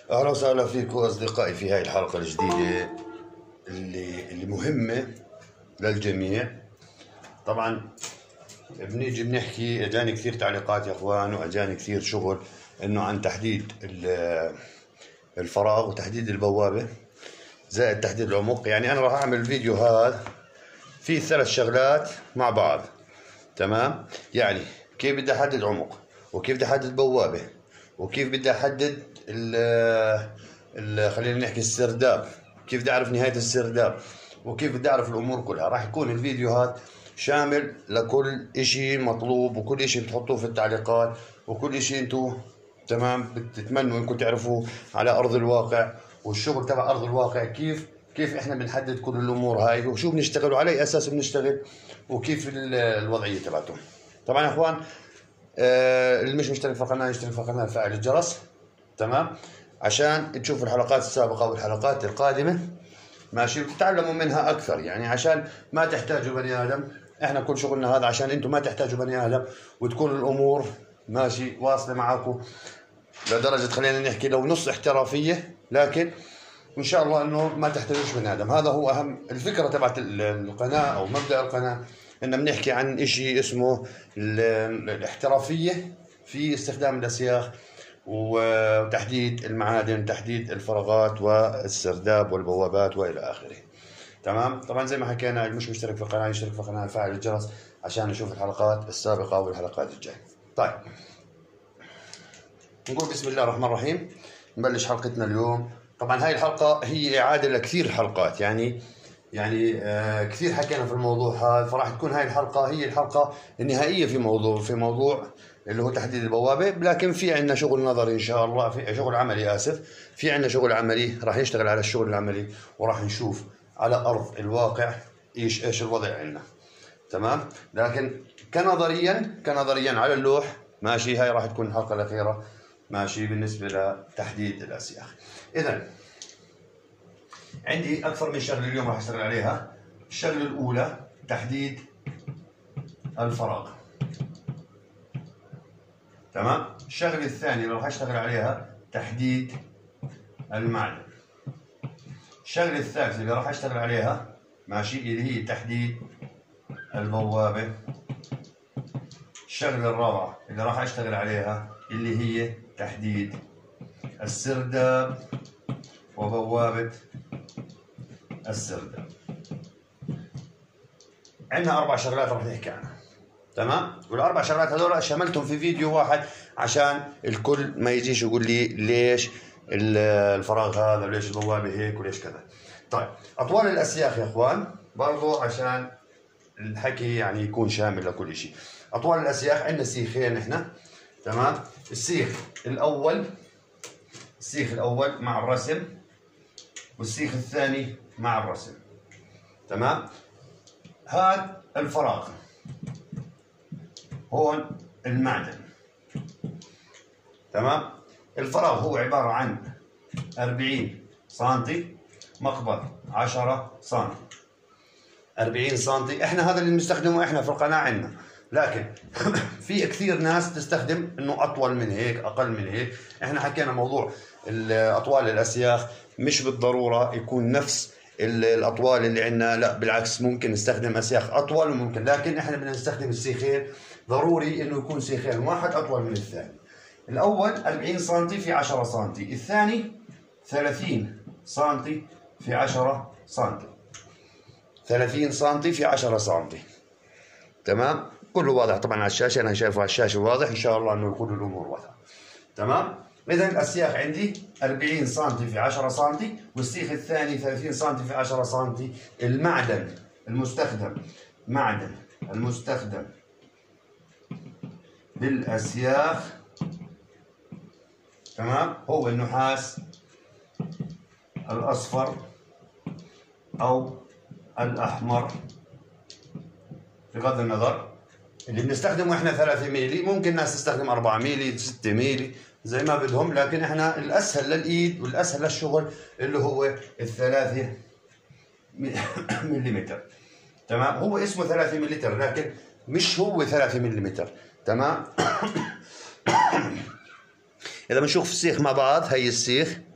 أهلا وسهلا فيكم أصدقائي في هاي الحلقة الجديدة اللي مهمة للجميع. طبعا بنيجي بنحكي، أجاني كثير تعليقات يا أخوان، وأجاني كثير شغل إنه عن تحديد الفراغ وتحديد البوابة زائد تحديد العمق. يعني أنا راح أعمل فيديو هذا فيه 3 شغلات مع بعض، تمام؟ يعني كيف بدي أحدد عمق، وكيف بدي أحدد بوابة، وكيف بدي أحدد خلينا نحكي السرداب، كيف بدي أعرف نهاية السرداب، وكيف بدي أعرف الأمور كلها. راح يكون الفيديو هذا شامل لكل إشي مطلوب، وكل إشي بتحطوه في التعليقات، وكل إشي أنتوا تمام بتتمنوا إنكم تعرفوه على أرض الواقع، والشغل تبع أرض الواقع كيف إحنا بنحدد كل الأمور هاي، وشو بنشتغل وعلى أي أساس بنشتغل، وكيف الوضعية تبعته. طبعا يا إخوان اللي مش مشترك في القناة يشترك في القناة ويفعل الجرس، تمام، عشان تشوفوا الحلقات السابقة والحلقات القادمة، ماشي، وتتعلموا منها أكثر. يعني عشان ما تحتاجوا بني آدم، إحنا كل شغلنا هذا عشان أنتم ما تحتاجوا بني آدم، وتكون الأمور ماشي واصلة معاكم لدرجة خلينا نحكي لو نص احترافية، لكن إن شاء الله إنه ما تحتاجوش بني آدم. هذا هو أهم الفكرة تبعت القناة أو مبدأ القناة، إن بنحكي عن إشي اسمه الاحترافية في استخدام الأسياخ وتحديد المعادن، تحديد الفراغات والسرداب والبوابات والى اخره، تمام. طبعا زي ما حكينا، اللي مش مشترك في القناه يشترك في القناه ويفعل الجرس عشان يشوف الحلقات السابقه والحلقات الجايه. طيب نقول بسم الله الرحمن الرحيم، نبلش حلقتنا اليوم. طبعا هاي الحلقه هي اعاده لكثير حلقات، يعني كثير حكينا في الموضوع هذا، فراح تكون هاي الحلقه هي الحلقه النهائيه في موضوع اللي هو تحديد البوابه. لكن في عندنا شغل نظري ان شاء الله، في شغل عملي، في عندنا شغل عملي، راح نشتغل على الشغل العملي وراح نشوف على ارض الواقع ايش الوضع عندنا، تمام. لكن كنظريا على اللوح ماشي، هاي راح تكون الحلقه الاخيره ماشي بالنسبه لتحديد الاسياخ. اذا عندي اكثر من شغله اليوم راح اشتغل عليها. الشغله الاولى تحديد الفراغ، تمام. الشغله الثانيه اللي راح اشتغل عليها تحديد المعدن. الشغله الثالثه اللي راح اشتغل عليها ماشي اللي هي تحديد البوابه. الشغله الرابعه اللي راح اشتغل عليها اللي هي تحديد السرداب وبوابه السرداب. عندنا 4 شغلات راح نحكي عنها، تمام. وال4 شغلات هذول شملتهم في فيديو واحد عشان الكل ما يجيش يقول لي ليش الفراغ هذا، وليش البوابه هيك، وليش كذا. طيب اطوال الاسياخ يا اخوان برضو عشان الحكي يعني يكون شامل لكل شيء. اطوال الاسياخ عندنا سيخين احنا، تمام. السيخ الاول مع الرسم، والسيخ الثاني مع الرسم، تمام. هذا الفراغ، هون المعدن، تمام. الفراغ هو عبارة عن 40 سنتي مقبض 10 سنتي، 40 سنتي. احنا هذا اللي بنستخدمه احنا في القناة عندنا، لكن في كثير ناس تستخدم انه اطول من هيك، اقل من هيك. احنا حكينا موضوع اطوال الاسياخ مش بالضرورة يكون نفس الاطوال اللي عندنا، لا بالعكس، ممكن نستخدم اسياخ اطول وممكن، لكن احنا بدنا نستخدم السيخين، ضروري انه يكون سيخين واحد اطول من الثاني. الاول 40 سم في 10 سم، الثاني 30 سم في 10 سم، 30 سم في 10 سم، تمام. كله واضح طبعا على الشاشه، انا شايفه على الشاشه واضح، ان شاء الله انه كل الامور واضحه، تمام. اذا الاسياخ عندي 40 سم في 10 سم، والسيخ الثاني 30 سم في 10 سم. المعدن المستخدم بالاسياخ، تمام، هو النحاس الاصفر او الاحمر، بغض النظر اللي بنستخدمه احنا 3 ميلي، ممكن ناس تستخدم 4 ميلي 6 ميلي زي ما بدهم، لكن احنا الاسهل للايد والاسهل للشغل اللي هو ال3 ملم، تمام. هو اسمه 3 ملم لكن مش هو 3 ملم، تمام. اذا بنشوف السيخ مع بعض، هي السيخ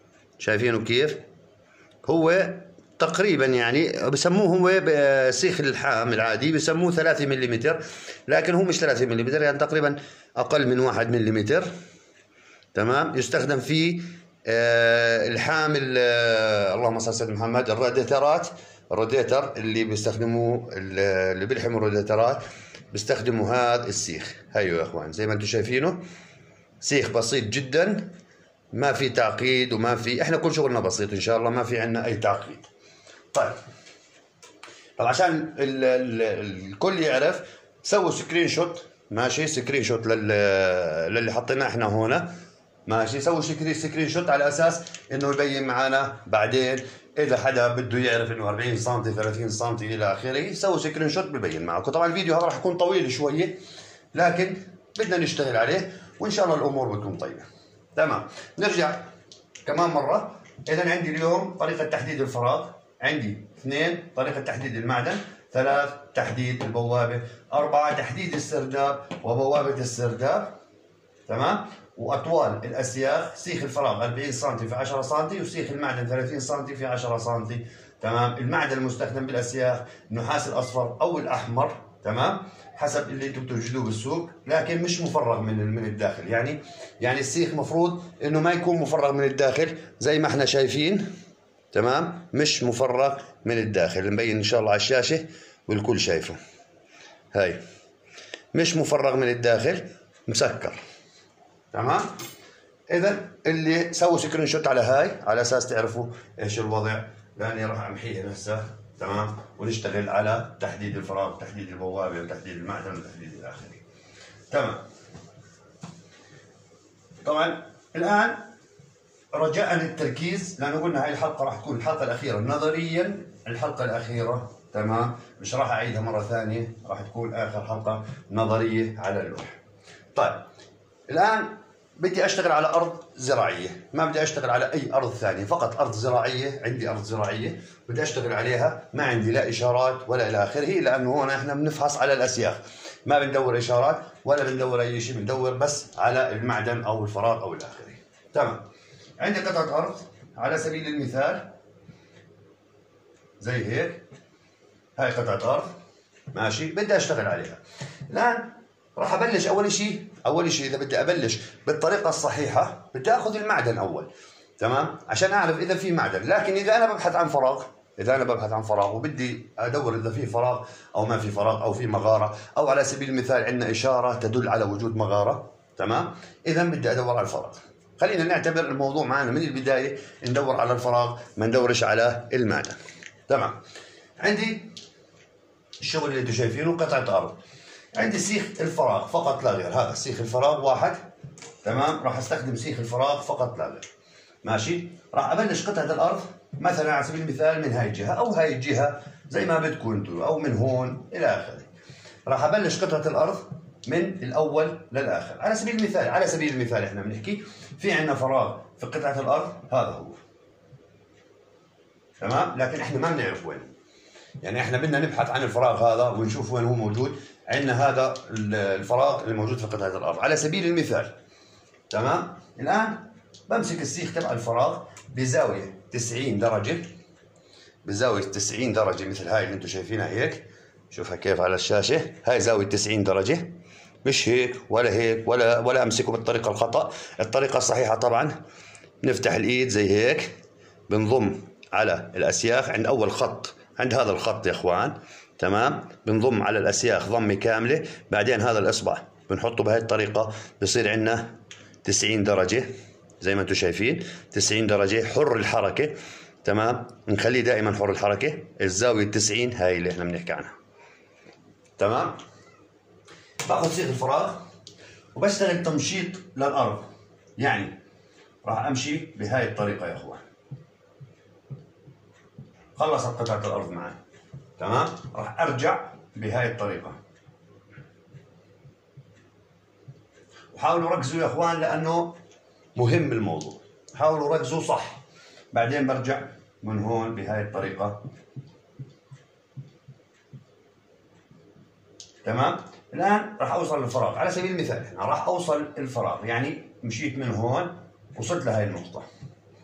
شايفينه كيف؟ هو تقريبا يعني بسموه هو سيخ اللحام العادي بسموه 3 ملم، لكن هو مش 3 ملم، يعني تقريبا أقل من 1 ملم. تمام. يستخدم فيه الحام اللهم صل على سيدنا محمد، الراديترات، الراديتر اللي بيستخدموه اللي بيلحموا الراديترات بيستخدموا هذا السيخ. هيو يا اخوان زي ما انتم شايفينه، سيخ بسيط جدا، ما في تعقيد وما في، احنا كل شغلنا بسيط ان شاء الله، ما في عندنا اي تعقيد. طيب عشان الكل يعرف، سووا سكرين شوت، ماشي، سكرين شوت للي حطيناه احنا هنا، ماشي. سووا سكرين شوت على اساس انه يبين معنا بعدين اذا حدا بده يعرف انه 40 سم 30 سم الى اخره، سووا سكرين شوت ببين معكم. طبعا الفيديو هذا راح يكون طويل شويه، لكن بدنا نشتغل عليه وان شاء الله الامور بتكون طيبه. تمام. نرجع كمان مره. اذا عندي اليوم طريقه تحديد الفراغ، عندي 2 طريقه تحديد المعدن، 3 تحديد البوابه، 4 تحديد السرداب وبوابه السرداب. تمام. واطوال الاسياخ، سيخ الفراغ 40 سم في 10 سم، وسيخ المعدن 30 سم في 10 سم. تمام. المعدن المستخدم بالاسياخ النحاس الاصفر او الاحمر، تمام، حسب اللي انتم بتوجدوه بالسوق، لكن مش مفرغ من الداخل. يعني السيخ مفروض انه ما يكون مفرغ من الداخل زي ما احنا شايفين. تمام. مش مفرغ من الداخل، مبين ان شاء الله على الشاشه والكل شايفه. هاي مش مفرغ من الداخل، مسكر. تمام. اذا اللي سووا سكرين شوت على هاي على اساس تعرفوا ايش الوضع، لاني راح امحيها هسه. تمام. ونشتغل على تحديد الفراغ، تحديد البوابه، وتحديد المعدن، وتحديد الى اخره. تمام. طبعا الان رجاء التركيز، لانه قلنا هاي الحلقه راح تكون الحلقه الاخيره نظريا، الحلقه الاخيره. تمام. مش راح اعيدها مره ثانيه، راح تكون اخر حلقه نظريه على اللوح. طيب الان بدي اشتغل على ارض زراعيه، ما بدي اشتغل على اي ارض ثانيه، فقط ارض زراعيه. عندي ارض زراعيه بدي اشتغل عليها، ما عندي لا اشارات ولا الى اخره، لانه هون احنا بنفحص على الاسياخ، ما بندور اشارات ولا بندور اي شيء، بندور بس على المعدن او الفراغ او الى اخره. تمام. عندي قطعه ارض على سبيل المثال زي هيك، هاي قطعه ارض، ماشي، بدي اشتغل عليها. الان راح ابلش اول شيء اذا بدي ابلش بالطريقه الصحيحه بدي اخذ المعدن اول. تمام. عشان اعرف اذا في معدن. لكن اذا انا ببحث عن فراغ وبدي ادور اذا في فراغ او ما في فراغ، او في مغاره، او على سبيل المثال عندنا اشاره تدل على وجود مغاره. تمام. اذا بدي ادور على الفراغ. خلينا نعتبر الموضوع معنا من البدايه ندور على الفراغ، ما ندورش على المعدن. تمام. عندي الشغل اللي انتم شايفينه قطعه ارض، عندي سيخ الفراغ فقط لا غير، هذا سيخ الفراغ واحد. تمام. راح استخدم سيخ الفراغ فقط لا غير، ماشي. راح ابلش قطعه الارض مثلا على سبيل المثال من هاي الجهه او هاي الجهه زي ما بدكم انتم، او من هون الى اخره. راح ابلش قطعه الارض من الاول للاخر. على سبيل المثال احنا بنحكي في عندنا فراغ في قطعه الارض، هذا هو. تمام. لكن احنا ما بنعرف وين، يعني احنا بدنا نبحث عن الفراغ هذا ونشوف وين هو موجود. عندنا هذا الفراغ اللي موجود في قطعه الارض على سبيل المثال. تمام. الان بمسك السيخ تبع الفراغ بزاويه 90 درجه، بزاويه 90 درجه مثل هاي اللي انتم شايفينها هيك. شوفها كيف على الشاشه، هاي زاويه 90 درجه، مش هيك ولا هيك ولا امسكه بالطريقه الخطا. الطريقه الصحيحه طبعا نفتح الايد زي هيك، بنضم على الاسياخ عند اول خط، عند هذا الخط يا اخوان. تمام. بنضم على الاسياخ ضمه كامله، بعدين هذا الاصبع بنحطه بهذه الطريقه، بصير عندنا 90 درجه زي ما انتم شايفين، 90 درجه حر الحركه. تمام. نخليه دائما حر الحركه. الزاويه 90 هاي اللي احنا بنحكي عنها. تمام. باخذ سيخ الفراغ وبشتغل تمشيط للارض، يعني راح امشي بهاي الطريقه يا اخوان. خلصت قطعه الارض معي. تمام. راح ارجع بهاي الطريقه. وحاولوا ركزوا يا اخوان لانه مهم الموضوع، حاولوا ركزوا صح. بعدين برجع من هون بهاي الطريقه. تمام. الان راح اوصل للفراغ على سبيل المثال، راح اوصل الفراغ، يعني مشيت من هون وصلت لهي النقطه.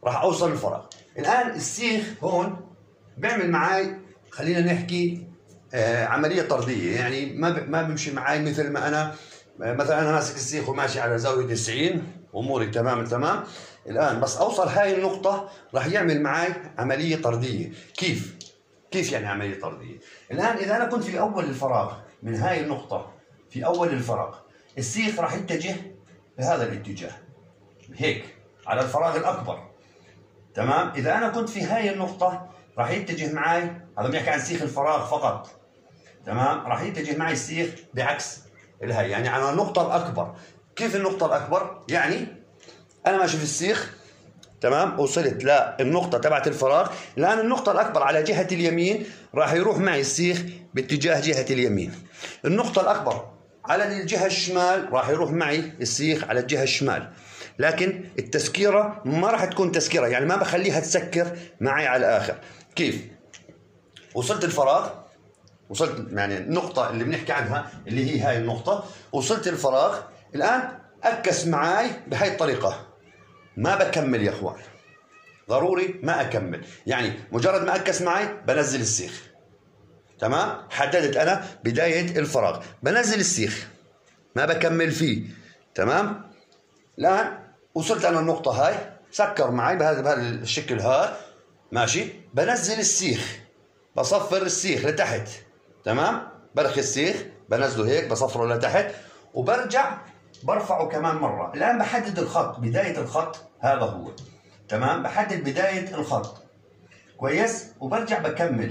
راح اوصل الفراغ. الان السيخ هون بيعمل معي، خلينا نحكي عمليه طرديه، يعني ما بمشي معي مثل ما انا مثلا انا ماسك السيخ وماشي على زاويه 90 اموري تمام التمام. الان بس اوصل هاي النقطه راح يعمل معي عمليه طرديه. كيف يعني عمليه طرديه؟ الان اذا انا كنت في اول الفراغ من هاي النقطه، في اول الفراغ السيخ راح يتجه بهذا الاتجاه هيك على الفراغ الاكبر. تمام. اذا انا كنت في هاي النقطه راح يتجه معي، هذا بنحكي عن سيخ الفراغ فقط. تمام. راح يتجه معي السيخ بعكس الهي، يعني على النقطه الاكبر. كيف النقطه الاكبر؟ يعني انا ماشي في السيخ، تمام، وصلت للنقطه تبعت الفراغ. الان النقطه الاكبر على جهه اليمين راح يروح معي السيخ باتجاه جهه اليمين. النقطه الاكبر على الجهه الشمال راح يروح معي السيخ على الجهه الشمال. لكن التسكيره ما راح تكون تسكيره، يعني ما بخليها تسكر معي على الاخر. كيف؟ وصلت الفراغ، وصلت يعني النقطة اللي بنحكي عنها اللي هي هاي النقطة، وصلت الفراغ. الآن أكس معاي بهاي الطريقة، ما بكمل يا اخوان، ضروري ما أكمل. يعني مجرد ما أكس معاي بنزل السيخ. تمام. حددت أنا بداية الفراغ، بنزل السيخ ما بكمل فيه. تمام. الآن وصلت أنا النقطة هاي، سكر معي بهذا الشكل هذا، ماشي. بنزل السيخ، بصفر السيخ لتحت. تمام. برخي السيخ بنزله هيك، بصفره لتحت، وبرجع برفعه كمان مرة. الآن بحدد الخط، بداية الخط هذا هو. تمام. بحدد بداية الخط كويس، وبرجع بكمل.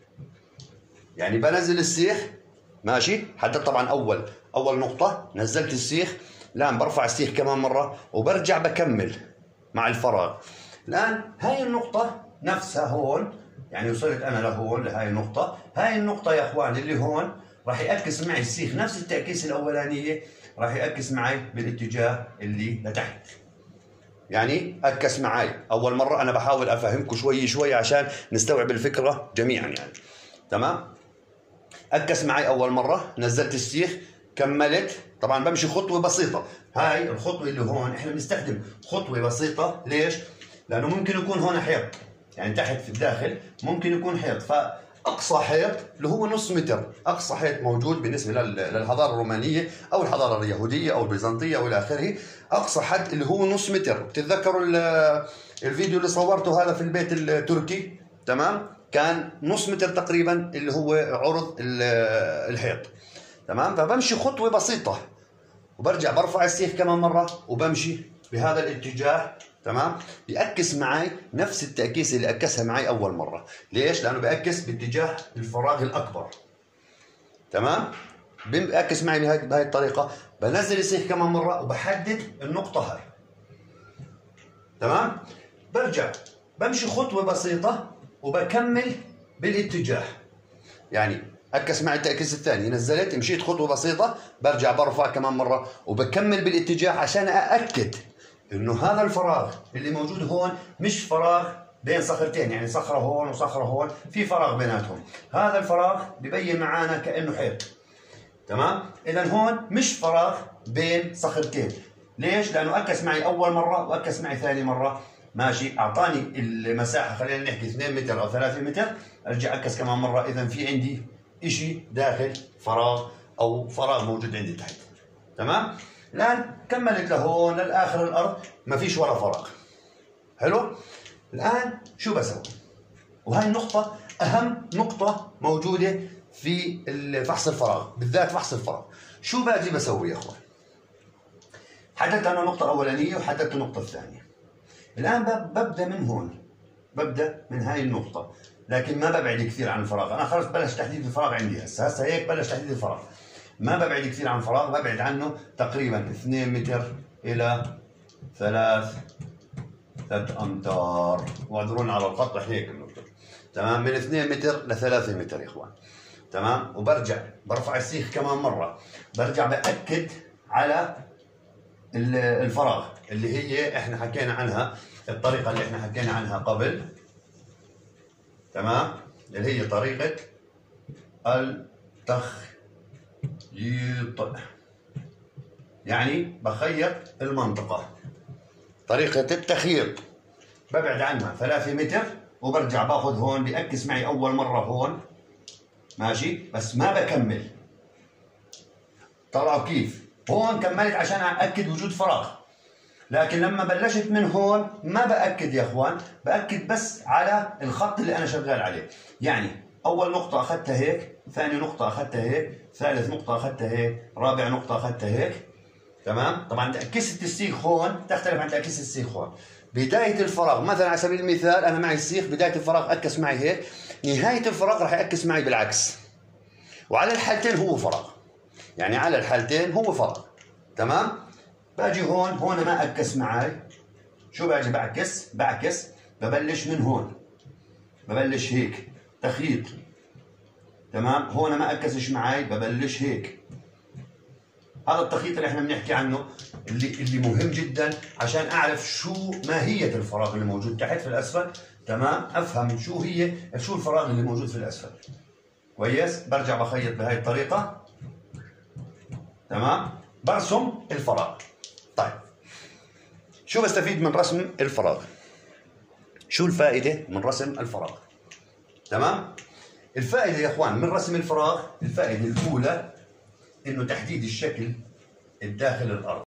يعني بنزل السيخ، ماشي. حددت طبعا أول نقطة، نزلت السيخ. الآن برفع السيخ كمان مرة وبرجع بكمل مع الفراغ. الآن هاي النقطة نفسها هون، يعني وصلت أنا لهون لهاي النقطة. هاي النقطة يا إخوان اللي هون راح يعكس معي السيخ نفس التعكيس الأولانية، راح يعكس معي بالاتجاه اللي لتحت. يعني أكس معي أول مرة، أنا بحاول أفهمكم شوي عشان نستوعب الفكرة جميعا يعني. تمام. أكس معي أول مرة، نزلت السيخ، كملت. طبعا بمشي خطوة بسيطة. هاي الخطوة اللي هون احنا بنستخدم خطوة بسيطة. ليش؟ لأنه ممكن يكون هون حيط، يعني تحت في الداخل ممكن يكون حيط، فأقصى حيط اللي هو نص متر، أقصى حيط موجود بالنسبة للحضارة الرومانية أو الحضارة اليهودية أو البيزنطية أو إلى آخره. أقصى حد اللي هو نص متر. بتتذكروا الفيديو اللي صورته هذا في البيت التركي؟ تمام. كان نص متر تقريبا اللي هو عرض الحيط. تمام. فبمشي خطوة بسيطة وبرجع برفع السيخ كمان مرة وبمشي بهذا الاتجاه. تمام. بيعكس معي نفس التعكيس اللي عكسها معي أول مرة. ليش؟ لأنه بيعكس باتجاه الفراغ الأكبر. تمام. بيعكس معي بهاي الطريقة. بنزل السيخ كمان مرة وبحدد النقطة هاي. تمام. برجع بمشي خطوة بسيطة وبكمل بالاتجاه. يعني عكس معي التعكيس الثاني، نزلت، مشيت خطوة بسيطة، برجع برفع كمان مرة وبكمل بالاتجاه عشان أأكد إنه هذا الفراغ اللي موجود هون مش فراغ بين صخرتين، يعني صخرة هون وصخرة هون، في فراغ بيناتهم. هذا الفراغ ببين معانا كأنه حيط. تمام. إذا هون مش فراغ بين صخرتين. ليش؟ لأنه أكس معي أول مرة وأكس معي ثاني مرة. ماشي. أعطاني المساحة، خلينا نحكي 2 متر أو 3 متر، أرجع أكس كمان مرة. إذا في عندي إشي داخل فراغ أو فراغ موجود عندي تحت. تمام. الآن كملت لهون للآخر الأرض، ما فيش ولا فراغ. حلو. الآن شو بسوي؟ وهي النقطة أهم نقطة موجودة في فحص الفراغ، بالذات فحص الفراغ. شو باجي بسوي يا أخوان؟ حددت أنا النقطة الأولانية وحددت النقطة الثانية. الآن ببدأ من هون، ببدأ من هاي النقطة، لكن ما ببعد كثير عن الفراغ. أنا خلص بلش تحديد الفراغ عندي هسه هيك بلش تحديد الفراغ. ما ببعد كثير عن الفراغ، ببعد عنه تقريبا 2 متر إلى 3 أمتار. واعذرونا على الخط هيك النقطة. تمام. من 2 متر ل 3 متر يا إخوان. تمام. وبرجع برفع السيخ كمان مرة، برجع بأكد على الفراغ اللي هي احنا حكينا عنها، الطريقة اللي احنا حكينا عنها قبل. تمام. اللي هي طريقة التخييط، يعني بخيط المنطقة. طريقة التخييط ببعد عنها 3 متر وبرجع باخذ هون، بأكس معي أول مرة هون ماشي، بس ما بكمل. طلعوا كيف؟ هون كملت عشان أأكد وجود فراغ، لكن لما بلشت من هون ما بأكد يا اخوان، بأكد بس على الخط اللي أنا شغال عليه. يعني أول نقطة أخذتها هيك، ثاني نقطة أخذتها هيك، ثالث نقطة أخذتها هيك، رابع نقطة أخذتها هيك. تمام؟ طبعا تأكست السيخ هون تختلف عن تأكست السيخ هون. بداية الفراغ مثلا على سبيل المثال أنا معي السيخ، بداية الفراغ أكس معي هيك، نهاية الفراغ راح يأكس معي بالعكس. وعلى الحالتين هو فراغ، يعني على الحالتين هو فراغ. تمام؟ باجي هون ما أكس معي، شو باجي بعكس، ببلش من هون، ببلش هيك تخيط. تمام؟ هون ما أكسش معي، ببلش هيك. هذا التخيط اللي احنا بنحكي عنه، اللي مهم جدا عشان اعرف شو ماهية الفراغ اللي موجود تحت في الاسفل. تمام؟ افهم شو الفراغ اللي موجود في الاسفل. كويس؟ برجع بخيط بهاي الطريقة. تمام؟ برسم الفراغ. طيب شو بستفيد من رسم الفراغ؟ شو الفائدة من رسم الفراغ؟ تمام؟ الفائدة يا اخوان من رسم الفراغ، الفائدة الأولى إنه تحديد الشكل الداخل الأرض.